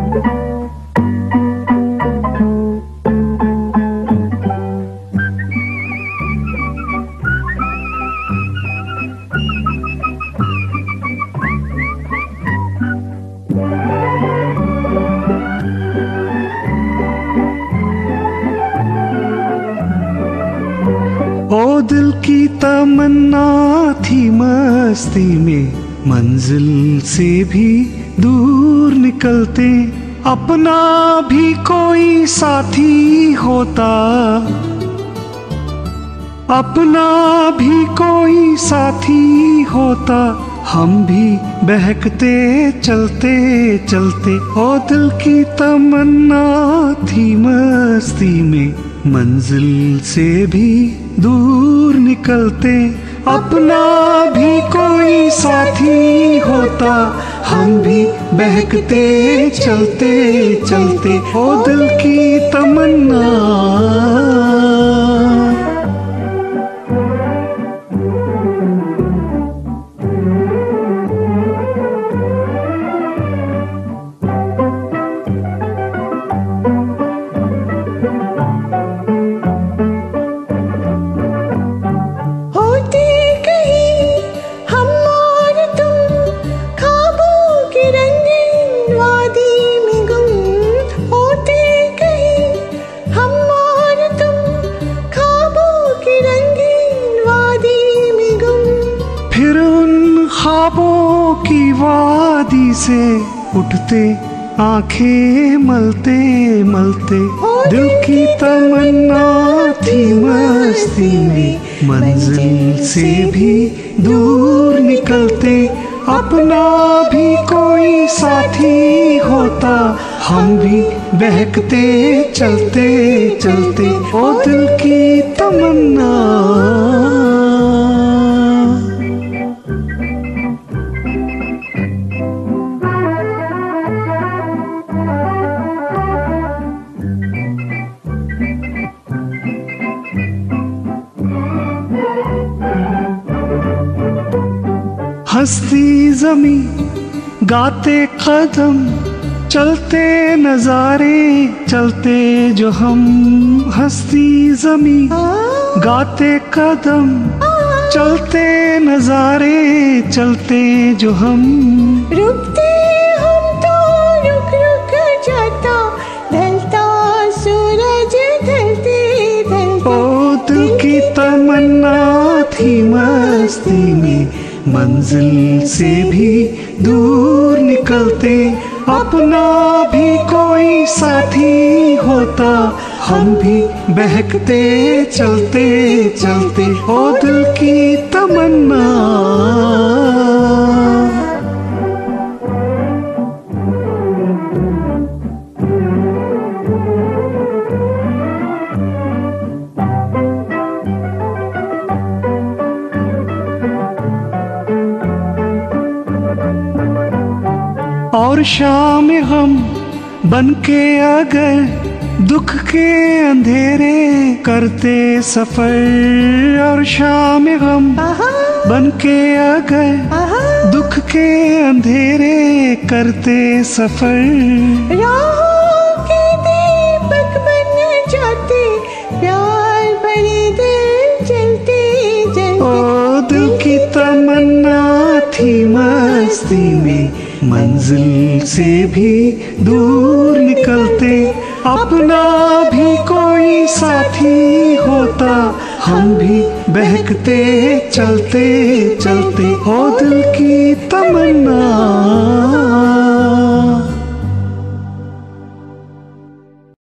ओ दिल की तमन्ना थी मस्ती में, मंजिल से भी दूर निकलते, अपना भी कोई साथी होता, अपना भी कोई साथी होता, हम भी बहकते चलते चलते। ओ दिल की तमन्ना थी मस्ती में, मंजिल से भी दूर निकलते, अपना भी कोई साथी होता, हम भी बहकते चलते चलते। ओ दिल की तमन्ना। फिर उन ख्वाबों की वादी से उठते, आंखें मलते मलते, दिल की तमन्ना थी मस्ती में, मंजिल से भी दूर निकलते, अपना भी कोई साथी होता, हम भी बहकते चलते चलते। ओ दिल की तमन्ना। हंसती जमी, गाते कदम, चलते नजारे चलते जो हम। हंसती जमी, गाते कदम, चलते नजारे चलते जो हम। रुकते हम तो रुक रुक जाता, ढलता सूरज ढलते ढलते। ओ दिल की तमन्ना थी मस्ती में, मंजिल से भी दूर निकलते, अपना भी कोई साथी होता, हम भी बहकते चलते चलते। ओ दिल की तमन्ना। और शाम गम बनके अगर दुख के अंधेरे करते सफर, और शाम गम बनके अगर दुख के अंधेरे करते सफर। राहों के दीपक बन जाते, प्यार भरे दिल जलते जलते। ओ दिल की तमन्ना थी मस्ती में, मंजिल से भी दूर निकलते, अपना भी कोई साथी होता, हम भी बहकते चलते चलते। ओ दिल की तमन्ना।